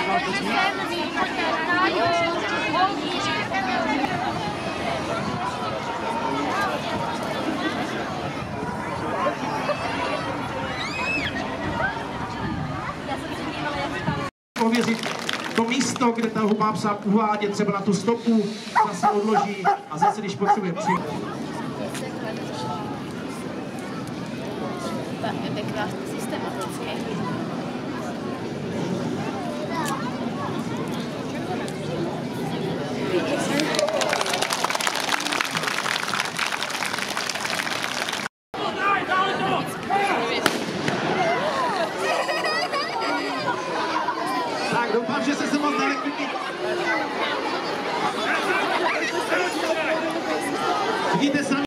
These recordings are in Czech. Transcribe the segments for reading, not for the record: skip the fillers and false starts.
Ověřit to místo, kde ta má psa uvádět, třeba na tu stopu, zase odloží a zase, když potřebuje přijít. Tak je to krásně systematické. Tak doufám, že se moc neleknutí. Vidíte sami.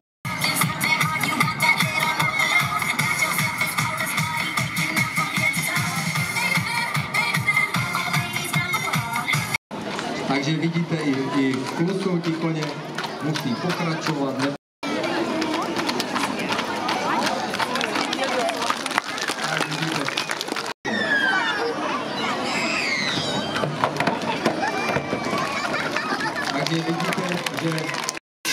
Takže vidíte, i klusou ti koně musí pokračovat. Takže vidíte, že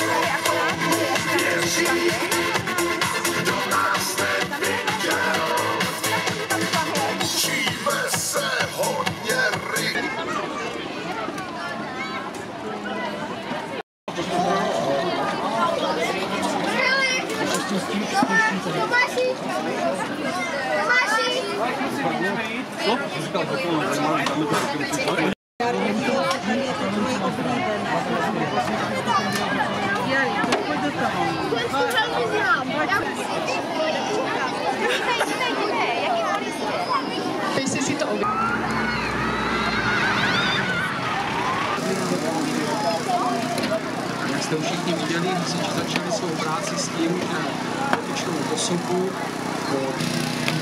Jak jste už všichni viděli, hasiči začali svou práci s tím, že dotyčnou osobu po